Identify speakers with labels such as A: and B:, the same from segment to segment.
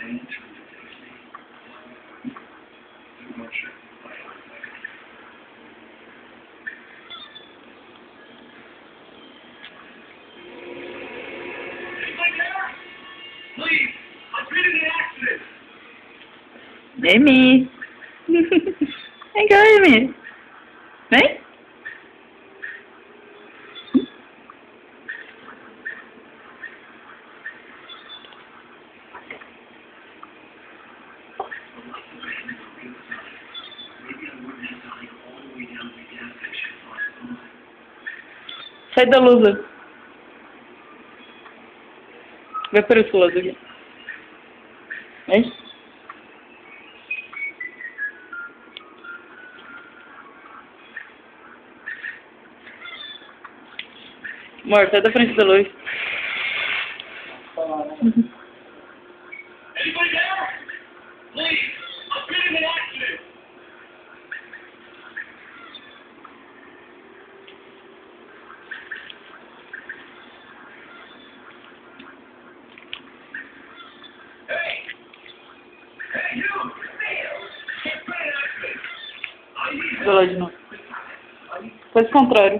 A: Amy! Vem cá, Amy! Vem! Sai da luz. Vai para esse lado aqui. Vem. Amor, sai da frente da luz.
B: Anybody there? Please, I've been in an accident. Hey! Hey, you! I've been in an accident. I need
A: Vai lá de novo. Faz o contrário.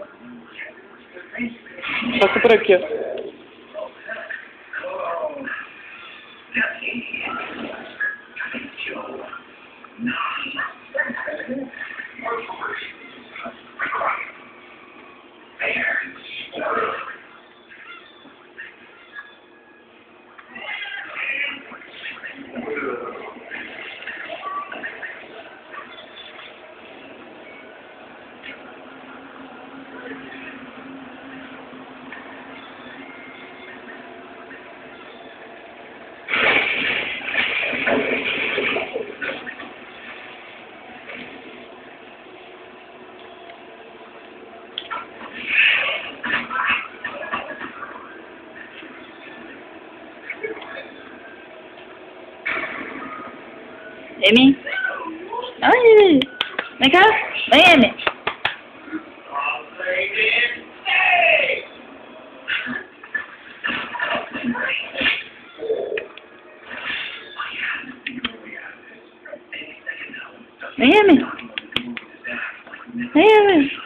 A: Passa por aqui, ó. Amy? Ai, Amy! Vem cá! Vem, Amy! Vem, Amy! Vem, Amy!